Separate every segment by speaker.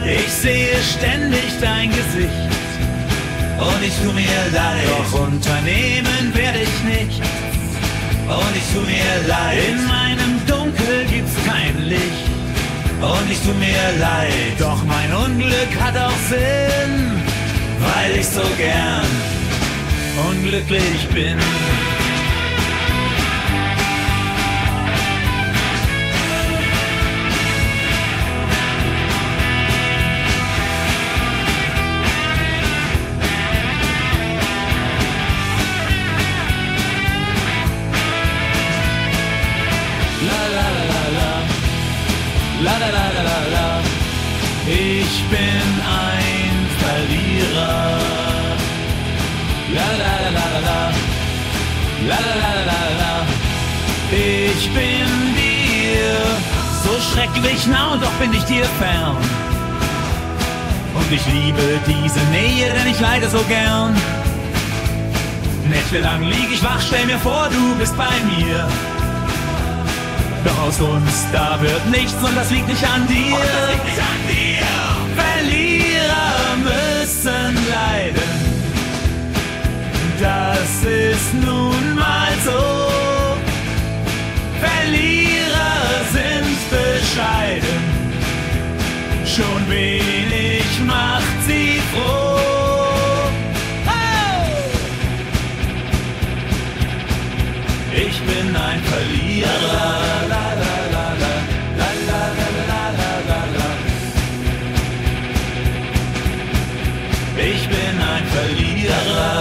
Speaker 1: Ich sehe ständig dein Gesicht und ich tu mir leid. Doch unternehmen werde ich nicht und ich tu mir leid. In meinem Dunkel gibt's kein Licht und ich tu mir leid. Doch mein Unglück hat auch Sinn, weil ich so gern unglücklich bin. La la la la la la, ich bin ein Verlierer. La la la la la la, la la la la la, ich bin dir so schrecklich nah und doch bin ich dir fern. Und ich liebe diese Nähe, denn ich leide so gern. Nächtelang lieg ich wach, stell mir vor, du bist bei mir. Doch aus uns, da wird nichts und das liegt nicht an dir. Verlierer müssen leiden, das ist nun mal so. Verlierer sind bescheiden, schon wenig macht sie froh. Ich bin ein Verlierer. Ich bin ein Verlierer.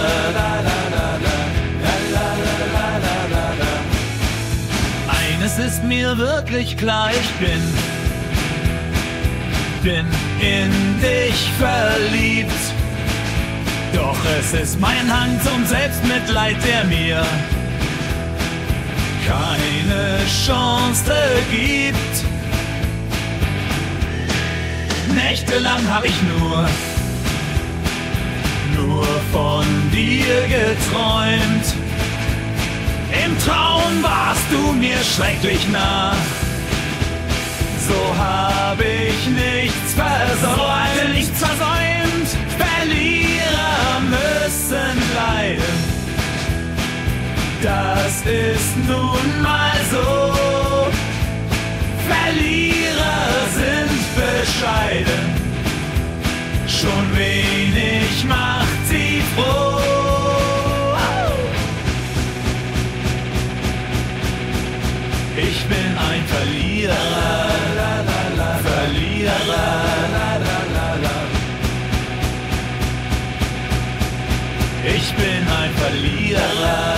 Speaker 1: Eines ist mir wirklich klar, ich bin in dich verliebt. Doch es ist mein Hang zum Selbstmitleid, der mir keine Chance gibt. Nächtelang hab ich nur von dir geträumt. Im Traum warst du mir schrecklich nah. So hab ich nichts versäumt, nichts versäumt. Verlierer müssen leiden, das ist nun mal so. Verlierer sind bescheiden, schon wenig macht sie froh. Ich bin ein Verlierer, Verlierer. Ich bin ein Verlierer.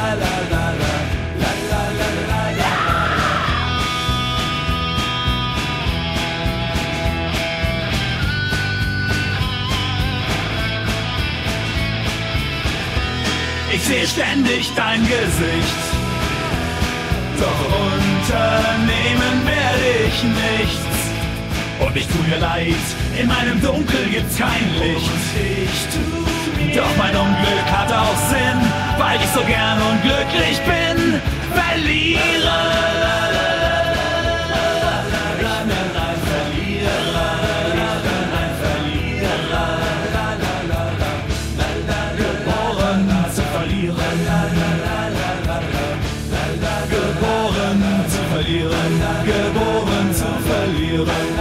Speaker 1: Ich sehe ständig dein Gesicht, doch unternehmen werde ich nichts. Und ich tu mir leid, in meinem Dunkel gibt's kein Licht. Doch mein Unglück hat auch Sinn, weil ich so gern unglücklich bin. Verlierer. Geboren zu verlieren, geboren zu verlieren.